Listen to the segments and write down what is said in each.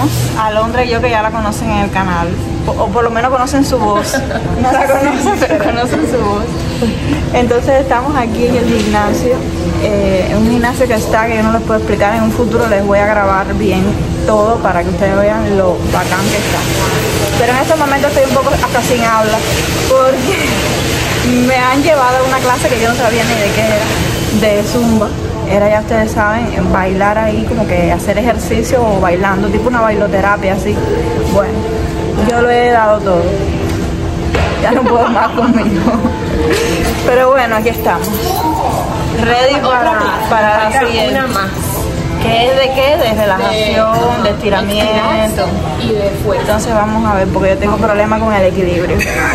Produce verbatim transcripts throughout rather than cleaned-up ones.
llegamos. Alondra y yo, que ya la conocen en el canal, o, o por lo menos conocen su voz. No la conocen, pero conocen su voz. Entonces estamos aquí en el gimnasio, eh, en un gimnasio que está, que yo no les puedo explicar. En un futuro les voy a grabar bien todo para que ustedes vean lo bacán que está. Pero en este momento estoy un poco hasta sin habla, porque me han llevado a una clase que yo no sabía ni de qué era, de Zumba. Era, ya ustedes saben, bailar ahí, como que hacer ejercicio o bailando, tipo una bailoterapia así. Bueno, yo lo he dado todo. Ya no puedo más conmigo. Pero bueno, aquí estamos. Ready para, para la siguiente. Una más. ¿Qué es de qué? De relajación, de, de estiramiento. Y de fuerza. Entonces vamos a ver, porque yo tengo problemas con el equilibrio.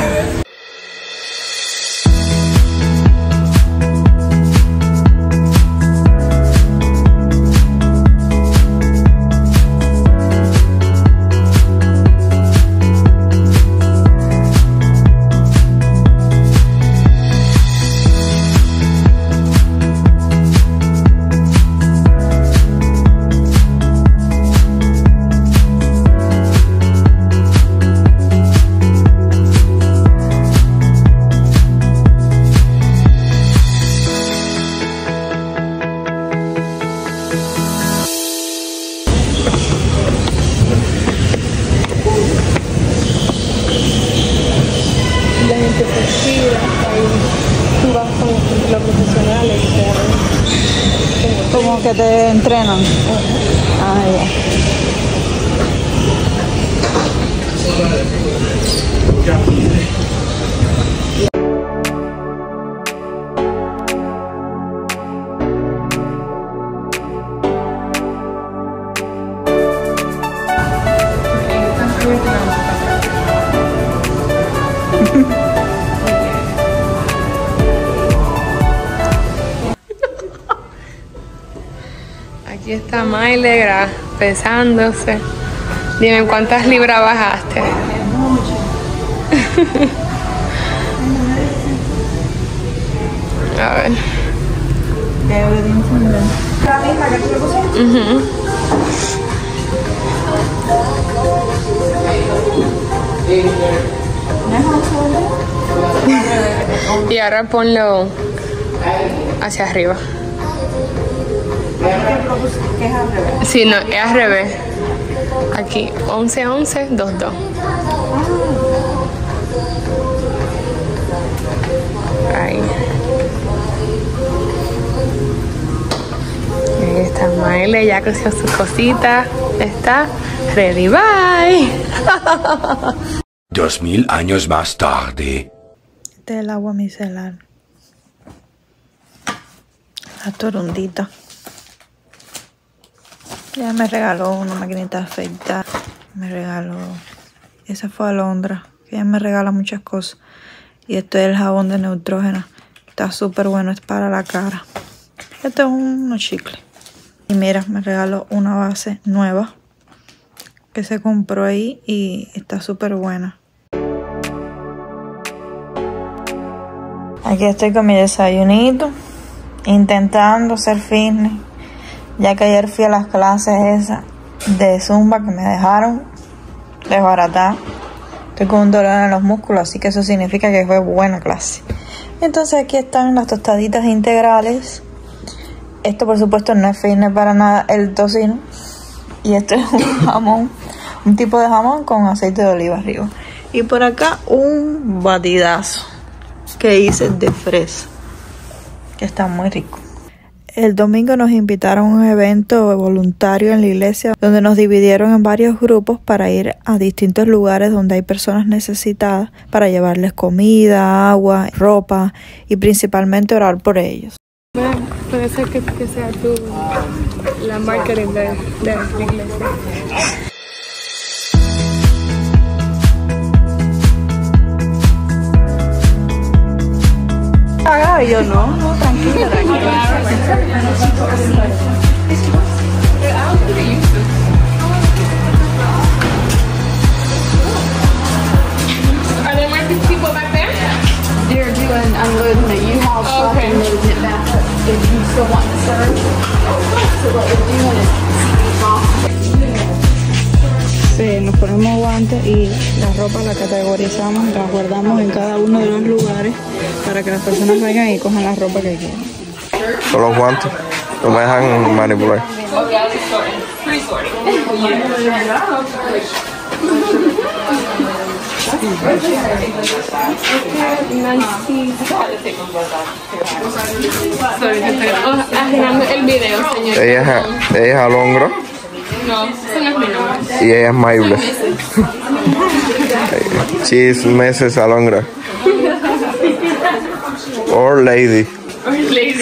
Como que te entrenan. Ah, ya. Aquí está Miley pesándose. Dime, ¿cuántas libras bajaste? A ver. Uh-huh. Y ahora ponlo hacia arriba. ¿Qué es al revés? Sí, no, es al revés. Aquí, once, once, dos, dos. Ahí. Ahí está Miley, ya coció sus cositas. Está ready, bye. Dos mil años más tarde. Este es el agua micelar. La torundita. Ya me regaló una maquinita de afeitar. Me regaló... Esa fue Alondra, que ella me regala muchas cosas. Y esto es el jabón de Neutrógena. Está súper bueno, es para la cara. Esto es unos chicles. Y mira, me regaló una base nueva que se compró ahí y está súper buena. Aquí estoy con mi desayunito, intentando hacer fitness. Ya que ayer fui a las clases esas de Zumba que me dejaron desbaratar. Estoy con un dolor en los músculos, así que eso significa que fue buena clase. Entonces aquí están las tostaditas integrales. Esto por supuesto no es fitness para nada, el tocino. Y esto es un jamón, un tipo de jamón con aceite de oliva arriba. Y por acá un batidazo que hice de fresa, que está muy rico. El domingo nos invitaron a un evento voluntario en la iglesia donde nos dividieron en varios grupos para ir a distintos lugares donde hay personas necesitadas para llevarles comida, agua, ropa y principalmente orar por ellos. Bueno, puede ser que, que sea tú la marketing de, de la iglesia. Y yo no, no, tranquila, tranquila. Are there more people back there? They're doing unloading the U-Haul truck Okay. and loading it back up. If you still want to serve, so what we're doing is off. eh, nos ponemos guantes y la ropa la categorizamos, la guardamos en cada uno de los lugares para que las personas vengan y cojan la ropa que quieran. Son los guantes, no me dejan manipular. El video, señor. Ella es, ella es Alondra. No, eso no es mi nombre. Y ella es Maybles. She is Missus Alondra. Or Lady. Or Lady.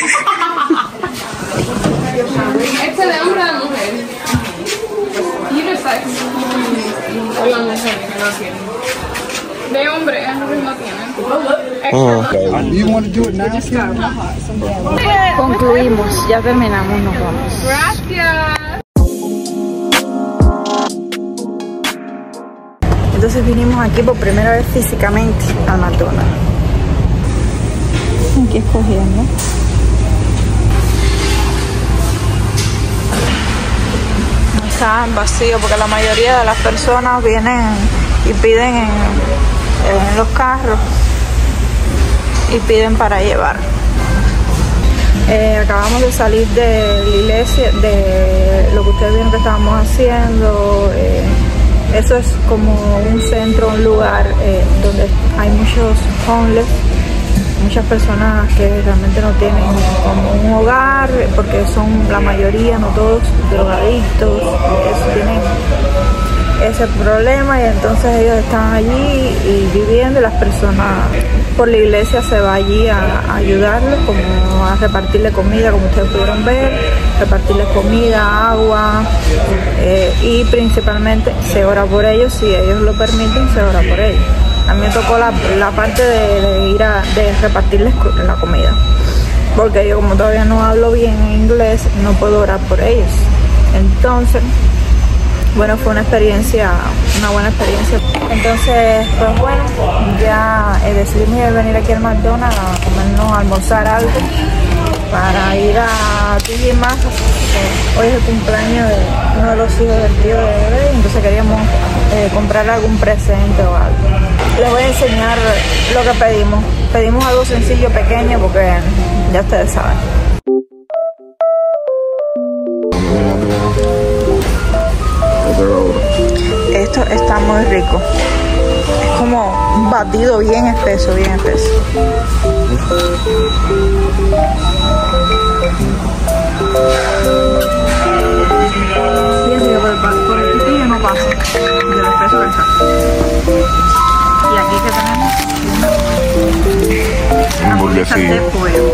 ¿Este de hombre o de mujer? Unisex. O la mujer que no tiene. De hombre, ellos no tienen. Concluimos, ya terminamos, nos vamos. Gracias. Entonces vinimos aquí por primera vez físicamente al McDonald's. Aquí escogiendo. Está vacío porque la mayoría de las personas vienen y piden en, en los carros y piden para llevar. Eh, acabamos de salir de la iglesia, de lo que ustedes vieron que estábamos haciendo. Eh, eso es como un centro, un lugar eh, donde hay muchos homeless, muchas personas que realmente no tienen como un hogar, porque son la mayoría, no todos, drogadictos, eso, tienen ese problema, y entonces ellos están allí y viviendo, y las personas por la iglesia se va allí a, a ayudarles, como a repartirle comida, como ustedes pudieron ver, repartirles comida, agua, eh, y principalmente se ora por ellos, si ellos lo permiten, se ora por ellos. A mí me tocó la, la parte de, de ir a de repartirles la comida, porque yo como todavía no hablo bien inglés, no puedo orar por ellos. Entonces, bueno, fue una experiencia, una buena experiencia. Entonces, pues bueno, ya eh, decidimos venir aquí al McDonald's a comernos, a almorzar algo, para ir a T J Maxx. Eh, hoy es el cumpleaños de uno de los hijos del tío de bebé, entonces queríamos eh, comprar algún presente o algo. Les voy a enseñar lo que pedimos. Pedimos algo sencillo, pequeño, porque ya ustedes saben. Esto está muy rico. Es como un batido bien espeso, bien espeso. Fíjense que por el, por el pitillo no pasa, de lo espeso que está. Y aquí que tenemos una hamburguesa de fuego.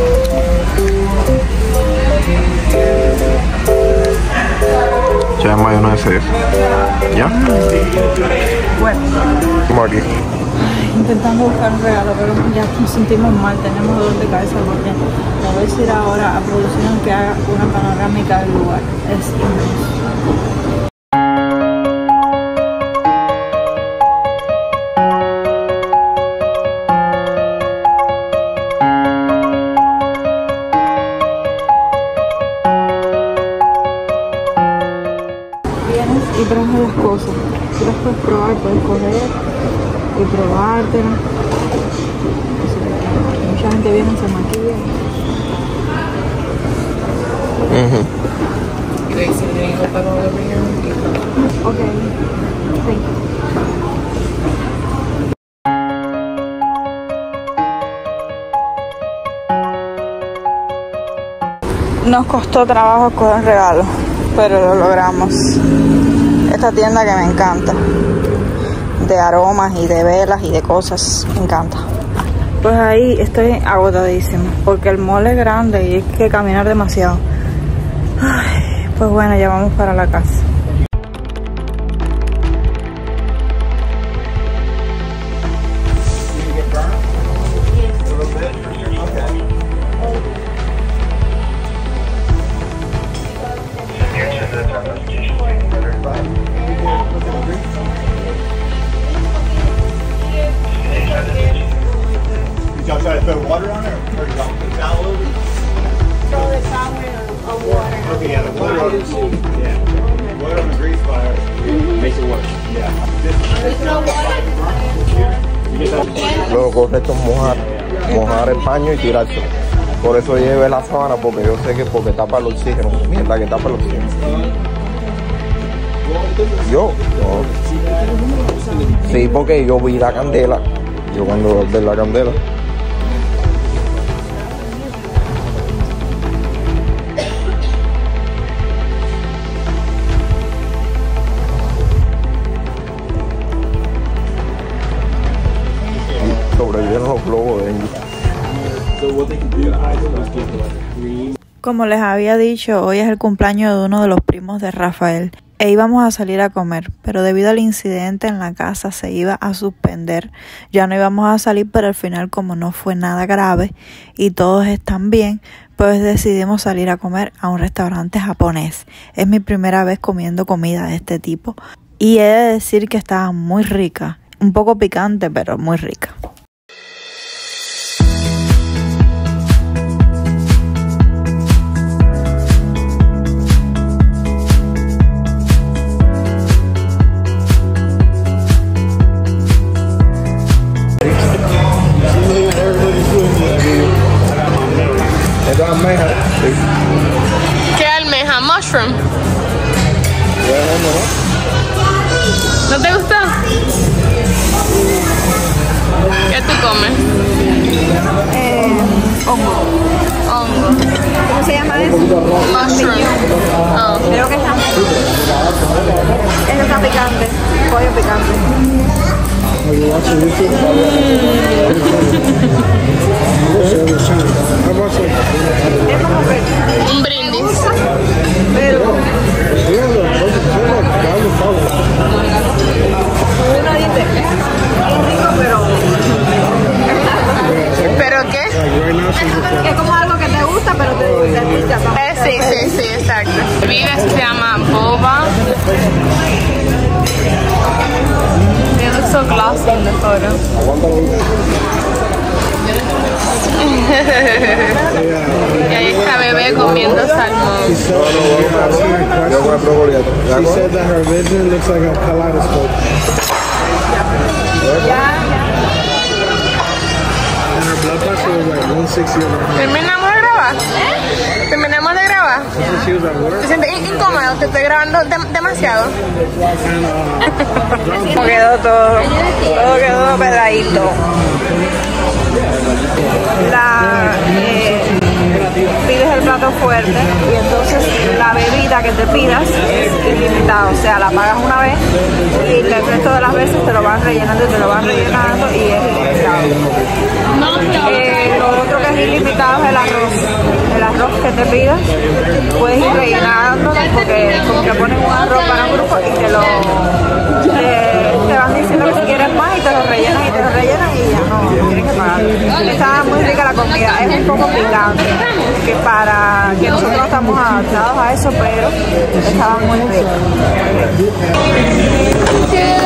Ya mayonesa es. ¿Ya? Bueno. Como aquí. Intentando buscar un regalo, pero ya nos sentimos mal, tenemos dolor de cabeza porque me voy a ir ahora a producción que haga una panorámica del lugar. Es inmenso. Y traje las cosas, tú las puedes probar, puedes coger y probártelas. Mucha gente viene y se maquilla. Uh-huh. Ok, thank you. Nos costó trabajo escoger el regalo, pero lo logramos. Esta tienda que me encanta, de aromas y de velas y de cosas, me encanta. Pues ahí estoy agotadísima, porque el mall es grande y hay que caminar demasiado. Ay, pues bueno, ya vamos para la casa. Outside, put water on it, or the towel over it? Throw the towel or water. Okay, yeah, the water on it. Yeah. Lo correcto es mojar, mojar el paño y tirarse. Por eso llevé la sábana, porque yo sé que porque tapa el oxígeno. Mierda que tapa el oxígeno. Yo, no. Sí, porque yo vi la candela. Yo cuando vi la candela. Sobrevivieron los globos de dengue. Como les había dicho, hoy es el cumpleaños de uno de los primos de Rafael e íbamos a salir a comer, pero debido al incidente en la casa se iba a suspender. Ya no íbamos a salir, pero al final, como no fue nada grave y todos están bien, pues decidimos salir a comer a un restaurante japonés. Es mi primera vez comiendo comida de este tipo y he de decir que estaba muy rica, un poco picante, pero muy rica. ¿Qué almeja? Mushroom. ¿No te gustó? ¿Qué tú comes? Eh, hongo. Hongo. ¿Cómo se llama eso? Mushroom. Oh. Creo que está. Eso está picante. Pollo picante. Es como que. Un brindis. Pero. Uno dice. Es rico, pero. ¿Pero qué? Es como algo que te gusta, pero te, te pica. Eh, sí, sí, sí, exacto. La bebida se llama boba. They look so glossy in the photo. Y ahí está bebé comiendo salmón. She said that her vision looks like a kaleidoscope. And her blood pressure was like one sixty over one hundred. ¿Terminamos de grabar? ¿Terminamos de grabar? She was at work. ¿Te sientes in- incómodo? ¿Te estoy grabando de- demasiado? And uh, Quedó todo. Todo quedó peladito. La. Eh, pides el plato fuerte y entonces la bebida que te pidas es ilimitada, o sea, la pagas una vez y el resto de las veces te lo van rellenando y te lo van rellenando y es ilimitado. Eh, lo otro que es ilimitado es el arroz. El arroz que te pidas puedes ir rellenando porque como que ponen un arroz para un grupo y te lo te, te van diciendo que si quieres más y te lo rellenan y te lo rellenan y ya no tienes que pagar. Está muy rica la comida, es un poco picante, que para que nosotros estamos adaptados a eso, pero estaba muy rico.